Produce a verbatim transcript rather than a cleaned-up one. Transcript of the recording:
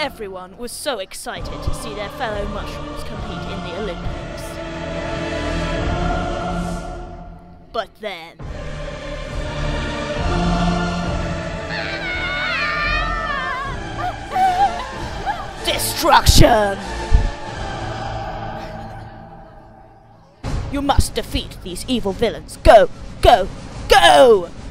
Everyone was so excited to see their fellow mushrooms compete in the Olympics. But then... Destruction! You must defeat these evil villains. Go! Go! Go!